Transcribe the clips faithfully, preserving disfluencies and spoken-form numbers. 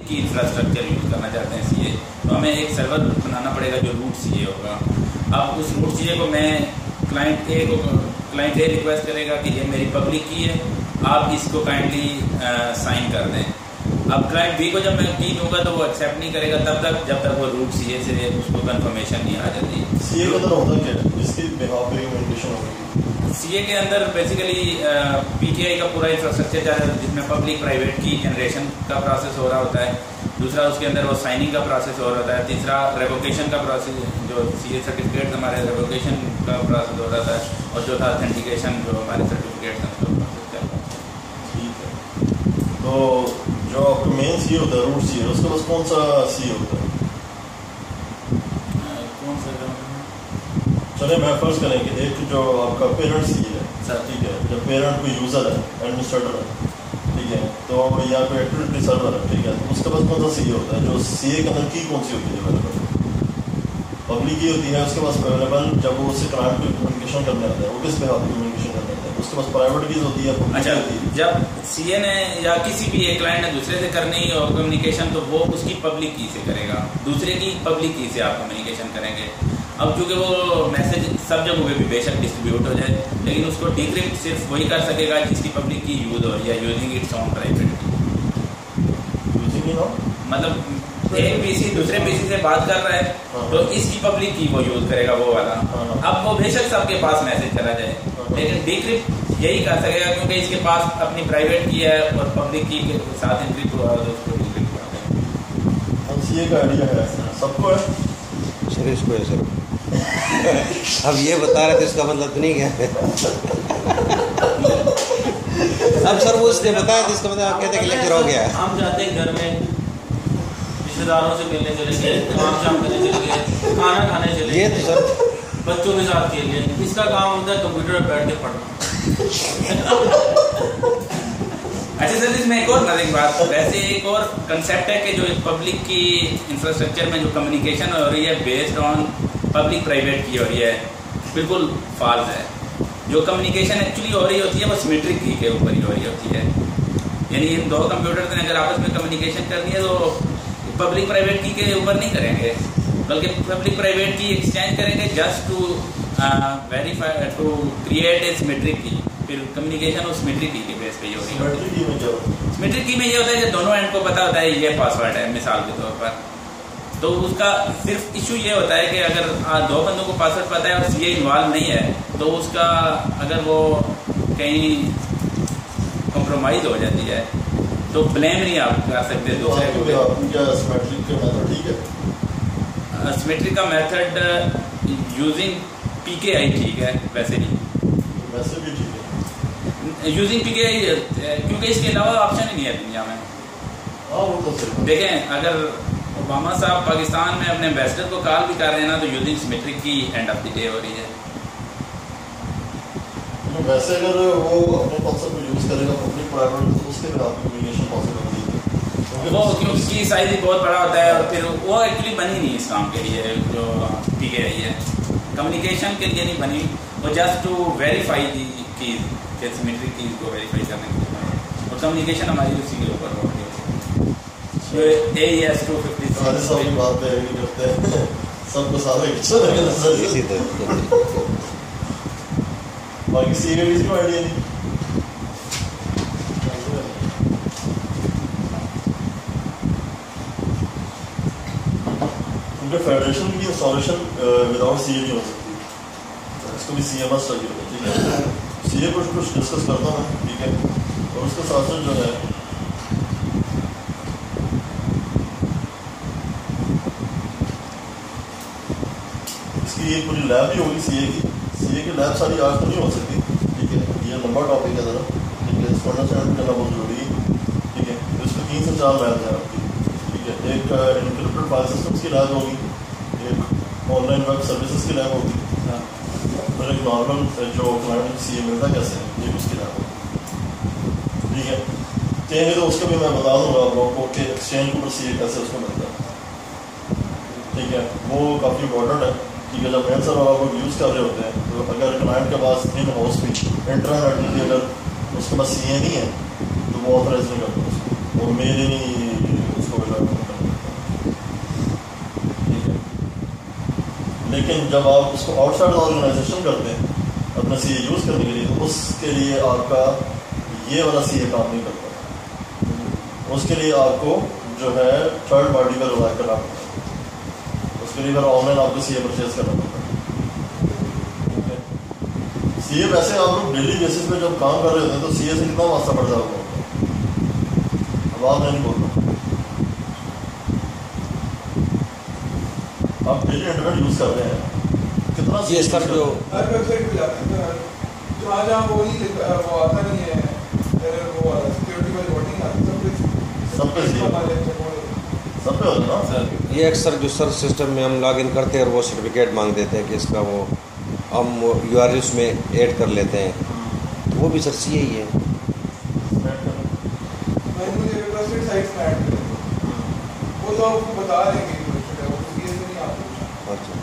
کی infrastructure use کرنا چاہتے ہیں سی اے، تو ہمیں ایک سرور بنانا پڑے گا جو روٹ سی اے ہوگا. اب اس روٹ سی اے کو میں کلائنٹ اے کو کلائنٹ اے ریکویسٹ کرے گا کہ یہ میری پبلک کی ہے، آپ اس کو کائنڈلی سائن کر دیں. اب کلائنٹ بی کو جب میں کی دوں گا تو وہ ایکسیپٹ نہیں کرے گا تب تک جب تک وہ روٹ سی اے سے اس کو کنفرمیشن نہیں آ جاتی. سی اے کا اندر ہوتا کیا ہے جس کی بہاف پہ کمیونیکیشن ہوگی؟ سی اے کے اندر بیسیکلی پی ٹی آئی کا پورا انفراسٹرکچر ہے جس میں پبلک پرائیویٹ کی جنریشن کا پروسیس ہو رہا ہوتا ہے، دوسرا اس کے اندر وہ سائننگ کا پروسیس ہو رہا ہوتا ہے، تیسرا ریووکیشن کا پروسیس جو سی اے سرٹیفکیٹ ہمارے ریووکیشن کا پروسیس ہو رہا ہے، اور چوتھا اتھینٹیکیشن جو ہمارے سرٹیفکیٹ ہیں اس کا پروسیس چل رہا ہے. ٹھیک ہے. تو جو آپ کا مین سی اے ہوتا ہے روٹ سی اے، اس کے پاس کون سا سی اے ہوتا ہے؟ کون سا؟ چلے میں فرض کریں کہ ایک جو آپ کا پیرنٹ سی ہے سر، ٹھیک ہے، جب پیرنٹ کوئی یوزر ہے ایڈمنسٹریٹر ہے ٹھیک ہے، تو یا کوئی ایکٹیویٹی سرور ہے ٹھیک ہے، تو اس کے پاس کون سا سی اے ہوتا ہے؟ جو سی اے کے اندر کی کون سی ہوتی ہے اویلیبل؟ پبلک کی ہوتی ہے اس کے پاس اویلیبل. جب وہ اس سے کلائنٹ کو کمیونیکیشن کرنے آتا ہے وہ کس پہ آپ کمیونیکیشن کرنے آتا ہے؟ اس کے پاس پرائیویٹ کیز ہوتی ہے. اچھا، جب سی اے نے یا کسی بھی ایک کلائنٹ نے دوسرے سے کرنی ہو کمیونیکیشن تو وہ اس کی پبلک کی سے کرے گا، دوسرے کی پبلک کی سے آپ کمیونیکیشن کریں گے. اب چونکہ وہ میسج سب جگہوں پہ بھی بے شک ڈسٹریبیوٹ ہو جائے لیکن اس کو ڈیکرپٹ صرف وہی کر سکے گا جس کی پبلک کی یوز ہو رہی ہے، یوزنگ اٹس اون پرائیویٹ کی. مطلب ایک پی سی دوسرے پی سی سے بات کر رہا ہے تو اس کی پبلک کی وہ یوز کرے گا وہ والا. اب وہ بے شک سب کے پاس میسج چلا جائے لیکن ڈیکرپٹ یہی کر سکے گا کیونکہ اس کے پاس اپنی پرائیویٹ کی ہے اور پبلک کی کے ساتھ انکرپٹ ہوا تو اس کو ڈیکرپٹ ہوا ہے. سی اے کا آئیڈیا ہے سب کو ہے سر، اس کو ہے سر. اب یہ بتا رہے تھے اس کا مطلب تو نہیں کیا ہے. اب سر وہ اس نے بتایا تھا اس کا مطلب آپ کہتے ہیں کہ لیکچر ہو گیا. ہم جاتے ہیں گھر میں رشتے داروں سے ملنے چلے گئے، کام شام کرنے چلے گئے، کھانا کھانے چلے گئے، یہ تو سر بچوں کے ساتھ کھیل گئے. اس کا کام ہوتا ہے کمپیوٹر پہ بیٹھ کے پڑھنا. اچھا سر، اس میں ایک اور نظر بات، ویسے ایک اور کنسیپٹ ہے کہ جو پبلک کی انفراسٹرکچر میں جو کمیونیکیشن ہو رہی ہے بیسڈ آن پبلک پرائیویٹ کی ہو رہی ہے، بالکل فالس ہے. جو کمیونیکیشن ایکچولی ہو رہی ہوتی ہے وہ سمیٹرک کی کے اوپر ہی ہو رہی ہوتی ہے. یعنی ان دو کمپیوٹرز نے اگر آپس میں کمیونیکیشن کرنی ہے تو پبلک پرائیویٹ کی کے اوپر نہیں کریں گے بلکہ پبلک پرائیویٹ کی ایکسچینج کریں گے just to verify to create a symmetric key. پھر کمیونیکیشن اس سمیٹرک کی کے بیس پہ ہی ہو رہی ہے. سمیٹرک کی میں یہ ہوتا ہے کہ دونوں اینڈ کو پتہ ہوتا ہے یہ پاس ورڈ ہے مثال کے طور پر، تو اس کا صرف ایشو یہ ہوتا ہے کہ اگر دو بندوں کو پاسورڈ پتہ ہے اور سی اے انوالو نہیں ہے تو اس کا اگر وہ کہیں کمپرومائز ہو جاتی ہے تو بلیم نہیں آپ کر سکتے دوسرے کو. سمیٹرک کا میتھڈ یوزنگ پی کے آئی ٹھیک ہے، ویسے نہیں ویسے بھی ٹھیک ہے یوزنگ پی کے آئی کیونکہ اس کے علاوہ آپشن ہی نہیں ہے دنیا میں. دیکھیں اگر اوباما صاحب پاکستان میں اپنے ایمبیسڈر کو کال بھی کر رہے ہیں نا تو using symmetric key end of the day ہو رہی ہے. ویسے اگر وہ اپنے کانسیپٹ کو یوز کرے گا پبلک پرائیویٹ تو اس کے خلاف کمیونیکیشن پاسبل ہوتی ہے وہ کیونکہ اس کی سائز ہی بہت بڑا ہوتا ہے اور پھر وہ ایکچولی بنی نہیں اس کام کے لیے جو پی کے آئی ہے، کمیونیکیشن کے لیے نہیں بنی، وہ just to verify the keys کہ سمیٹرک کیز کو ویریفائی کرنے کے لیے، اور کمیونیکیشن ہماری اسی کے اوپر ہو رہی ہے. A E S two fifty سارے سب کی بات پہ ایگری کرتے ہیں، سب کو سارے اسی طرح. باقی سی اے کسی کو آئیڈیا نہیں. کیونکہ فیڈریشن کی انسٹالیشن وداؤٹ سی اے نہیں ہو سکتی، اس کو بھی سی اے مسٹ لگی ہوگی. ٹھیک ہے، سی اے کچھ کچھ ڈسکس کرتا ہوں میں ٹھیک ہے، اور اس کے ساتھ ساتھ جو ہے اس کی ایک پوری لیب بھی ہوگی سی اے کی. سی اے کی لیب ساری آج تو نہیں ہو سکتی ٹھیک ہے، یہ لمبا ٹاپک ہے ذرا ٹھیک ہے، اس کو انڈرسٹینڈ کرنا بہت ضروری ہے ٹھیک ہے. اس میں تین سے چار لیبز ہیں آپ کی ٹھیک ہے. ایک انکرپٹڈ فائل سسٹمس کی لیب ہوگی، ایک آن لائن ویب سروسز کی لیب ہوگی، پھر ایک نارمل جو کلائنٹ سی اے ملتا کیسے ہے یہ اس کی لیب ہوگی ٹھیک ہے. چاہیں گے تو اس کا بھی میں بتا دوں گا آپ لوگوں کو کہ ایکسچینج کے اوپر سی اے کیسے اس کو ملتا ہے ٹھیک ہے. وہ کافی امپورٹنٹ ہے ٹھیک ہے. جب مین سرور آپ لوگ یوز کر رہے ہوتے ہیں تو اگر کلائنٹ کے پاس ان ہاؤس بھی انٹرنیٹ کی اگر اس کے پاس سی اے نہیں ہے تو وہ آتھرائز نہیں کرتا اس کو، وہ میل ہی نہیں اس کو لیکن جب آپ اس کو آؤٹ سائڈ آرگنائزیشن کرتے ہیں اپنا سی اے یوز کرنے کے لیے، تو اس کے لیے آپ کا یہ والا سی اے کام نہیں کرتا، اس کے لیے آپ کو جو ہے تھرڈ پارٹی پر رلائی کرنا پڑتا ہے، اس کے لیے پھر آن لائن آپ کو سی اے پرچیز کرنا پڑتا ہے۔ سی اے ویسے آپ لوگ ڈیلی بیسس پہ جب کام کر رہے ہوتے ہیں تو سی اے سے کتنا واسطہ پڑ جاتا ہے؟ اب آپ نہیں بول رہا، آپ ڈیلی انٹرنیٹ یوز کر رہے ہیں، کتنا یہ سر جو ہر ویب سائٹ پہ جاتے ہیں جو آج آپ وہ نہیں وہ آتا نہیں ہے وہ سیکورٹی والی وارننگ آتی ہے سب پہ سی سب پہ ہوتا ہے نا۔ یہ اکثر جو سر سسٹم میں ہم لاگ ان کرتے ہیں اور وہ سرٹیفکیٹ مانگ دیتے ہیں کہ اس کا وہ ہم یو آر اس میں ایڈ کر لیتے ہیں، تو وہ بھی سر سی ہی ہے۔ سائٹس میں ایڈ کریں وہ تو آپ کو بتا رہے ہیں کہ وہ سی اے سے نہیں آتا۔ اچھا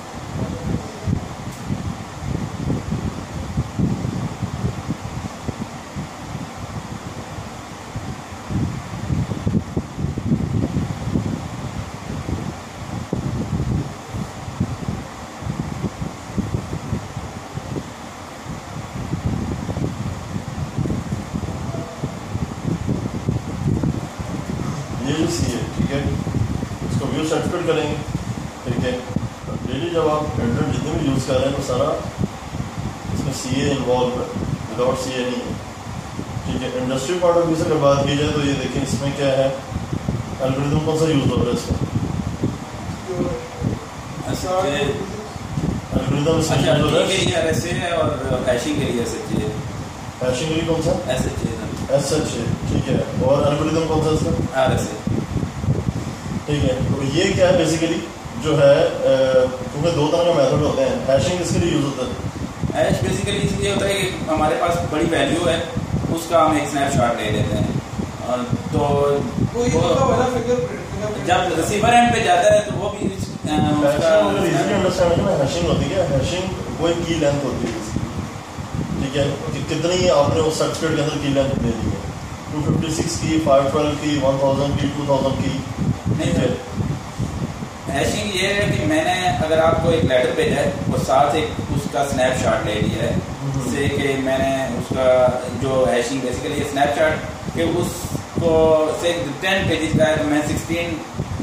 یہ جو سی ہے ٹھیک ہے، اس کو ویو سرٹیفکیٹ کریں گے، ٹھیک ہے۔ ڈیلی جب آپ انٹرنیٹ جتنے بھی یوز کر رہے ہیں تو سارا اس میں سی اے انوالو ہے، وداؤٹ سی اے نہیں ہے، ٹھیک ہے۔ انڈسٹری پارٹ آف ویو سے اگر بات کی جائے تو یہ دیکھیں اس میں کیا ہے، الگوریتم کون سا یوز ہو رہا ہے اس میں، الگوریتم اس میں یوز ہو رہا ہے اور ہیشنگ کے لیے ایس ایچ اے ہیشنگ کے لیے کون سا S H A S H A, ٹھیک ہے۔ اور الگوریتم کون سا اس کا آر ایس اے، ٹھیک ہے۔ تو یہ کیا ہے بیسیکلی جو ہے کیونکہ دو طرح کے میتھڈ ہوتے ہیں، ہیشنگ کس کے لیے یوز ہوتا ہے؟ ہیش بیسیکلی اس لیے ہوتا ہے کہ ہمارے پاس بڑی ویلیو ہے، اس کا ہم ایک اسنیپ شاٹ لے لیتے ہیں، اور تو جب ریسیور اینڈ پہ جاتا ہے تو وہ بھی ہیشنگ ہوتی ہے، ہیشنگ وہ ایک کی لینتھ ہوتی ہے، ٹھیک ہے، کہ کتنی آپ نے اس سرٹیفکیٹ کے اندر کی لینتھ دے دی ہے، ٹو ففٹی سکس کی، فائیو ٹویلو کی، ون تھاؤزینڈ کی، ٹو تھاؤزینڈ کی، ٹھیک ہے۔ ہیشنگ یہ ہے کہ میں نے اگر آپ کو ایک لیٹر بھیجا ہے اور ساتھ ایک اس کا اسنیپ شاٹ لے لیا ہے، جس سے کہ میں نے اس کا جو ہیشنگ بیسیکلی اسنیپ شاٹ کہ اس کو سے ٹین پیجز کا ہے تو میں سکسٹین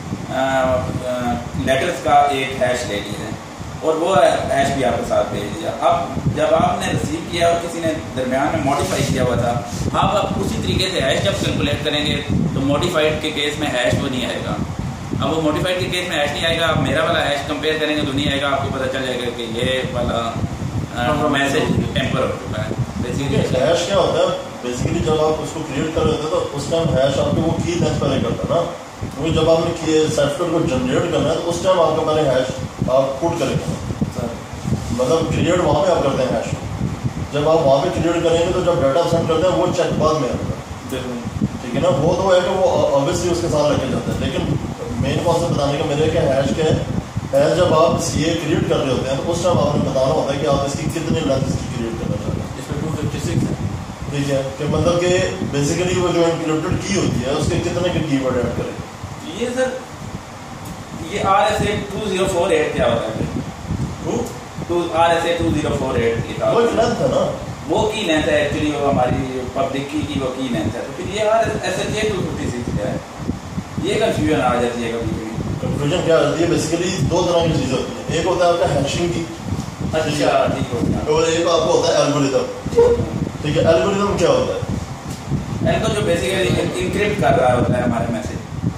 لیٹرس کا ایک ہیش لے لیا ہے اور وہ ہیش بھی آپ کے ساتھ بھیج دیا۔ اب جب آپ نے ریسیو کیا اور کسی نے درمیان میں ماڈیفائی کیا ہوا تھا، آپ اب اسی طریقے سے ہیش جب کیلکولیٹ کریں گے تو ماڈیفائڈ کے کیس میں ہیش وہ نہیں آئے گا، اب وہ ماڈیفائڈ کے کیس میں ہیش نہیں آئے گا، آپ میرا والا ہیش کمپیئر کریں گے تو نہیں آئے گا، آپ کو پتہ چل جائے گا کہ یہ والا میسج ٹیمپر ہو چکا ہے۔ ہیش کیا ہوتا ہے بیسیکلی جب آپ اس کو کریٹ کر رہے ہوتے ہیں تو اس ٹائم ہیش آپ کو وہ کی لینتھ پہلے کرتا ہے نا، کیونکہ جب آپ نے سرٹیفکیٹ کو جنریٹ کرنا ہے تو اس ٹائم آپ کا پہلے ہیش آپ پٹ کریں گے، مطلب کریٹ وہاں پہ آپ کرتے ہیں ہیش، جب آپ وہاں پہ کریٹ کریں گے تو جب ڈیٹا سینڈ کرتے ہیں وہ چیک بعد میں آتا ہے، ٹھیک ہے نا۔ وہ تو ہے کہ وہ اوبیسلی اس کے ساتھ لگ کے جاتا ہے، لیکن مین کانسیپٹ بتانے کا میرے کہ ہیش کیا ہے، ہیش جب آپ سی اے کریٹ کر رہے ہوتے ہیں تو اس ٹائم آپ نے بتانا ہوتا ہے کہ آپ اس کی کتنی لینتھ اس کی کریٹ کرنا چاہتے ہیں، اس میں ٹو ففٹی سکس ہے، ٹھیک ہے، کہ مطلب کہ بیسیکلی وہ جو انکریپٹڈ کی ہوتی ہے اس کے کتنے کے کی ورڈ ایڈ کریں۔ یہ سر یہ R S A two zero four eight کیا ہوتا ہے؟ Two R S A two zero four eight وہ ایک لینتھ ہے نا، وہ کی لینتھ ہے ایکچولی، وہ ہماری پبلک کی کی وہ کی لینتھ ہے، تو پھر یہ R S H A two fifty six کیا ہے، یہ کنفیوژن آ جاتی ہے کبھی کبھی۔ کنفیوژن کیا ہوتی ہے بیسیکلی دو طرح کی چیزیں ہوتی ہیں، ایک ہوتا ہے آپ کا ہیشنگ کی، اچھا ٹھیک ہو گیا، اور ایک آپ کو ہوتا ہے الگوریتم، ٹھیک ہے۔ الگوریتم کیا ہوتا ہے؟ ایل کو جو بیسیکلی انکرپٹ کر رہا ہوتا ہے ہمارے میسج۔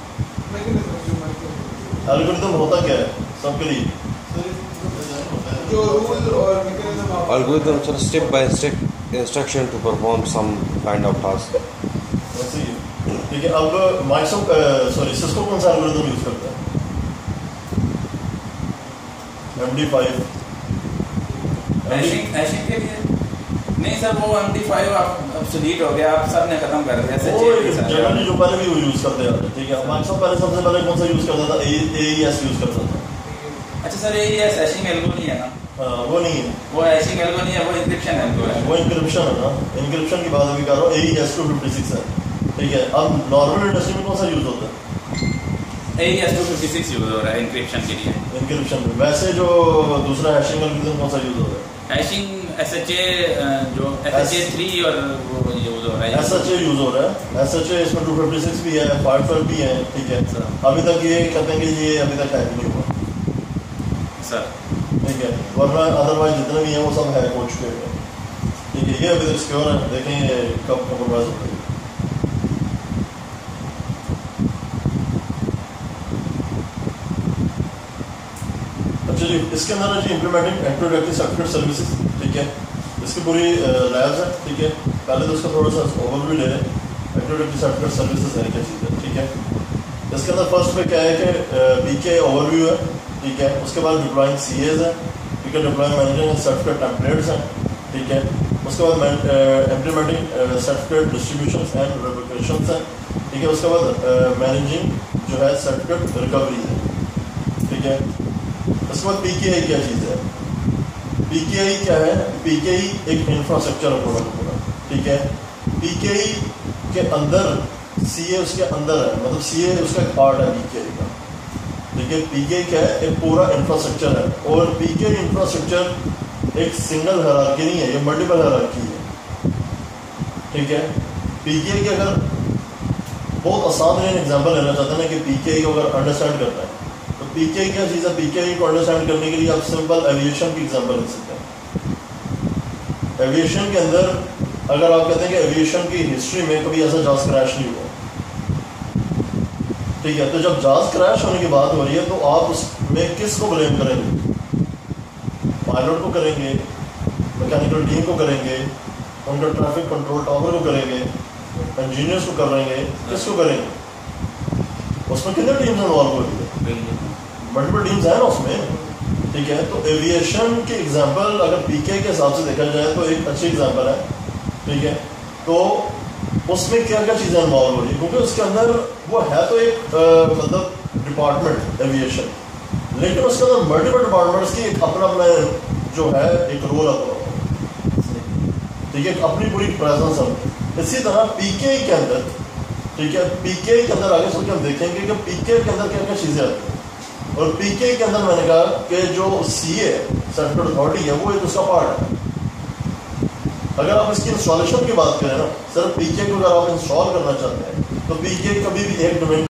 الگوریتم ہوتا کیا ہے سب کے لیے؟ جو رول اور میکانزم آپ algorithm sir step by step instruction to perform some kind of task, ایسے ہی، ٹھیک ہے۔ اب مائکروسافٹ سوری سسکو کون سا الگوریتم یوز کرتا ہے؟ M D five hashing hashing کے لیے نہیں سر، وہ ایم ڈی فائیو ابسلیٹ ہو گیا، آپ سب نے ختم کر دیا، جنرلی جو پہلے بھی وہ یوز کرتے ہیں، ٹھیک ہے۔ مائکروسافٹ پہلے سب سے پہلے کون سا یوز کرتا تھا؟ اے ای ایس یوز کرتا تھا۔ اچھا sir A E S hashing algo نہیں ہے نا؟ وہ نہیں ہے، وہ ہیشنگ ایلگو نہیں ہے، وہ انکرپشن ایلگو ہے، وہ انکرپشن ہے نا، انکرپشن کی بات ابھی کر رہا ہوں، A E S two fifty six ہے، ٹھیک ہے۔ اب نارمل انڈسٹری میں کون سا یوز ہوتا ہے؟ A E S two fifty six use ہو رہا ہے انکرپشن کے لیے۔ इंक्रिप्शन में। वैसे जो दूसरा हैशिंग एल्गोरिथम कौन सा यूज हो रहा है? हैशिंग एस एच ए जो एस एच ए थ्री और वो यूज हो रहा है। एस एच ए यूज हो रहा है। एस एच ए इसमें टू फिफ्टी सिक्स भी है, फाइव ट्वेल्व भी है, ठीक है सर। अभी तक ये कहते हैं कि ये अभी तक हैक नहीं हुआ सर, ठीक है, वरना अदरवाइज जितने भी हैं वो सब हैक हो चुके हैं, ठीक है। ये अभी तक सिक्योर है, देखें ये कब कंप्रोमाइज होता है। अच्छा जी, इसके अंदर है जी implementing active directory software services, ठीक है। इसकी पूरी लैब्स है, ठीक है। पहले तो इसका थोड़ा सा ओवरव्यू ले लें, एक्टिव डायरेक्टरी सॉफ्टवेयर सर्विसेज है क्या चीज़ है, ठीक है। इसके अंदर फर्स्ट पे क्या है कि पी के ओवरव्यू है, ठीक है। उसके बाद डिप्लॉइंग सी एज है, ठीक है। डिप्लॉइंग मैनेजिंग सर्टिफिकेट टेम्पलेट्स हैं, ठीक है। उसके बाद implementing certificate distribution and replications हैं, ठीक है। उसके बाद मैनेजिंग जो है सर्टिफिकेट रिकवरी है, ठीक है। उसके बाद पी के आई क्या चीज़ है? पी के आई क्या है? पी के आई एक इंफ्रास्ट्रक्चर है पूरा का पूरा, ठीक है। पी के आई के अंदर सी ए उसके अंदर है, मतलब सी ए उसका एक पार्ट है पी के आई का, ठीक है। पी के आई क्या है? एक पूरा इंफ्रास्ट्रक्चर है, और पी के आई इंफ्रास्ट्रक्चर एक सिंगल हायरार्की नहीं है, ये मल्टीपल हायरार्की है, ठीक है। पी के आई के अगर बहुत आसान एग्जाम्पल लेना चाहते हैं ना कि पी के आई को अगर अंडरस्टैंड करना है, तो पी के आई क्या चीज़ है? पी के आई को अंडरस्टैंड करने के लिए आप सिंपल एविएशन की एग्जांपल ले सकते हैं। एविएशन के अंदर अगर आप कहते हैं कि एविएशन की हिस्ट्री में कभी ऐसा जहाज क्रैश नहीं हुआ, ठीक है, तो जब जहाज क्रैश होने की बात हो रही है तो आप उसमें किस को ब्लेम करेंगे? पायलट को करेंगे, मैकेनिकल टीम को करेंगे, उनका ट्रैफिक कंट्रोल टावर को करेंगे, इंजीनियर्स को करेंगे, किसको करेंगे? उसमें कितने टीम्स इन्वॉल्व हो रही है? मल्टीपल टीम्स हैं ना उसमें, ठीक है। तो एविएशन की एग्जांपल अगर पीके के हिसाब से देखा जाए तो एक अच्छी एग्जांपल है, ठीक है। तो उसमें क्या क्या चीज़ें इन्वॉल्व हो रही है, क्योंकि उसके अंदर वो है तो एक आ, मतलब डिपार्टमेंट एविएशन, लेकिन उसके अंदर मल्टीपल डिपार्टमेंट्स की एक अपना अपना जो है एक रोल है, ठीक है, अपनी पूरी प्रेजेंस है। इसी तरह पीके के अंदर, ठीक है, पीके के अंदर आगे चल के हम देखेंगे कि पीके के अंदर क्या क्या चीज़ें आती हैं। और पीके के अंदर मैंने कहा कि जो सी ए सर्टिफिकेट अथॉरिटी है वो एक उसका पार्ट है। अगर आप इसकी इंस्टॉलेशन की बात करें ना, सिर्फ पीके को अगर आप इंस्टॉल करना चाहते हैं तो पीके कभी भी एक डोमेन